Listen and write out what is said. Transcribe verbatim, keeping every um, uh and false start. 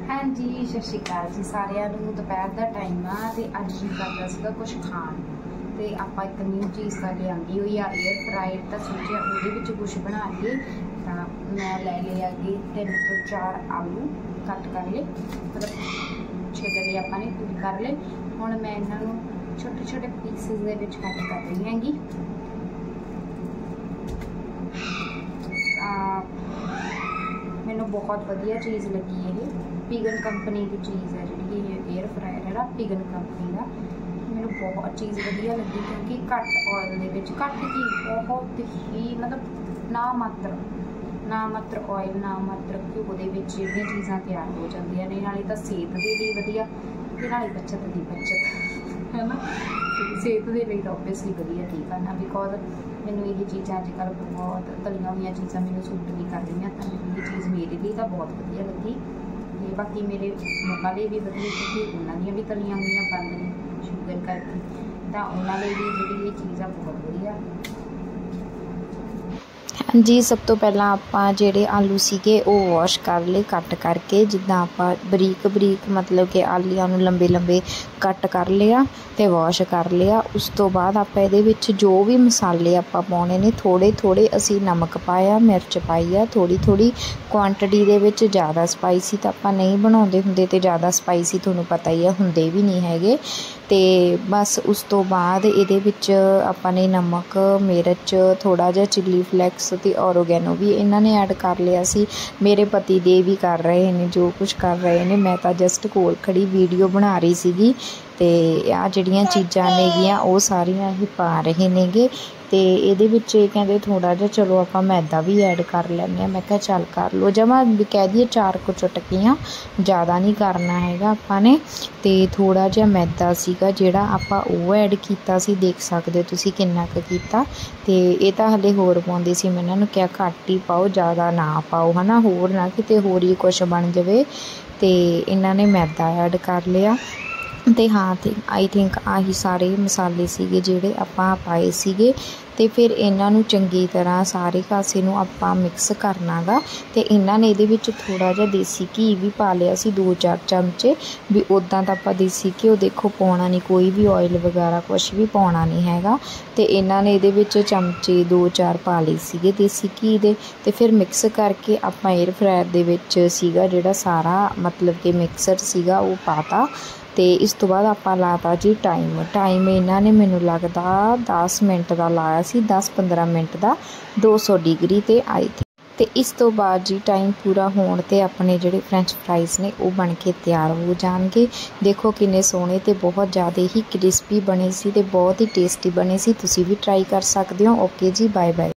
हाँ जी, सत श्री अकाल जी सारिਆਂ ਨੂੰ। दोपहर का टाइम आ ते अज जी करदा सीगा कुछ खाण ते आपां एक न्यू चीज़ तां लिआंदी होई आ एयर फ्रायर तां सोचिया उहदे विच कुछ बना लईए। तां मैं लै लए अगे तीन तो चार आलू कट कर ले, मतलब छिल ले आपां ने पूरी कर ले। हुण मैं इन्हां नूं छोटे छोटे पीसिस दे विच कट कर रही हैगी। मैनू बहुत वधिया चीज़ लगी है, पिगन कंपनी की चीज़ है जी एयर फ्रायर है ना, पिगन कंपनी का। मैनू बहुत चीज़ वधिया लगी क्योंकि घट ऑयल दे विच घट की बहुत ही मतलब ना मात्र ना मात्र ऑयल ना मात्र घ्यो दे विच जिहड़ियां चीज़ां तैयार हो जांदियां ने। नाले तां सेहत दे लई वधिया ते नाले बचत दी बचत है ना, सेहत दे लई तां ओबवियसली वधिया ठीक है ना। बिकॉज मैनू ये चीज़ां अजकल बहुत तलियां हुई चीज़ां मैनू सूट नहीं कर रही, तो मैनू ये चीज़ मेरे लिए तो बहुत वधिया लगी। ते बाकी मेरे मम्मा लिए भी वधिया क्योंकि उन्होंने भी तलियां हुई बंद ने शुगर करके, तो उन्होंने भी जी ये चीज़ आ बहुत वधिया। हाँ जी, सब तो पहला आपां जेड़े आलू सीगे वो वॉश कर ले कट करके, जिद्दां आपां बरीक बरीक मतलब कि आलूआं नूं लंबे लंबे कट कर लिया ते वॉश कर लिया। उस तो बाद आपां इहदे विच जो भी मसाले आपां पाउणे ने, थोड़े थोड़े असीं नमक पाया, मिर्च पाई आ थोड़ी थोड़ी क्वांटिटी दे विच। ज़्यादा स्पाइसी तां आपां नहीं बनाउंदे हुंदे ते ज़्यादा स्पाइसी तुहानूं पता ही है हुंदे भी नहीं हैगे। ते बस उस तो बाद इहदे विच आपां ने नमक मिर्च थोड़ा जिहा चिली फ्लैक्स ते ऑरोगैनो भी इन्हां ने ऐड कर लिया सी। मेरे पति देव भी कर रहे ने जो कुछ कर रहे ने, मैं तां जस्ट कोल खड़ी वीडियो बना रही सीगी। ते आ जिहड़ियां चीज़ां नेगियां वो सारियां ही पा रहे नेगे। ते इहदे विच कहंदे थोड़ा जिहा चलो आपां मैदा भी ऐड कर लैंदे। मैं कहा चल कर लो, जमा भी कह दिए चार कुछ चुटकियां, ज़्यादा नहीं करना हैगा आपां ने। ते थोड़ा जिहा मैदा सीगा जिहड़ा आपां वो ऐड कीता सी, देख सकदे तुसीं किन्ना क कीता। ते इह तां हले होर पाउंदे सी, मैं इन्हां नूं कहा घੱਟ ही पाओ ज़्यादा ना पाओ है ना, होर ना किते होर ही कुछ बन जावे। ते इन्हां ने मैदा ऐड कर लिया। ते हाँ ते आई थिंक आही सारे मसाले सीगे जिहड़े आपां पाए सीगे। ते फिर इन्हां नूं चंगी तरह सारे कासे नूं आपां मिक्स करना गा। ते इन्हां ने इहदे विच थोड़ा जिहा देसी घी भी पा लिया सी, दो चार चमचे भी। उदां तां आपां देसी घ्यो देखो पाउणा नहीं, कोई भी ऑयल वगैरह कुछ भी पाउणा नहीं हैगा। ते इन्हां ने इहदे विच चमचे दो चार पा लए सीगे देसी घी दे। ते फिर मिक्स करके आपां एयर फ्रायर दे विच सीगा जिहड़ा सारा मतलब कि मिक्सर सीगा वो पाता। ते इस तो बाद आपां लाता जी टाइम टाइम इन्हां ने मैनूं लगदा दस मिनट का लाया सी, दस पंद्रह मिनट का दो सौ डिग्री ते आई थी। ते इस तो बाद जी टाइम पूरा होण ते अपने जिहड़े फ्रेंच फ्राइज़ ने वो बन के तैयार हो जाणगे। देखो किन्ने सोहणे ते बहुत ज़्यादा ही क्रिस्पी बने सी ते बहुत ही टेस्टी बने सी। तुसीं भी ट्राई कर सकदे हो। Okay ji, bye bye.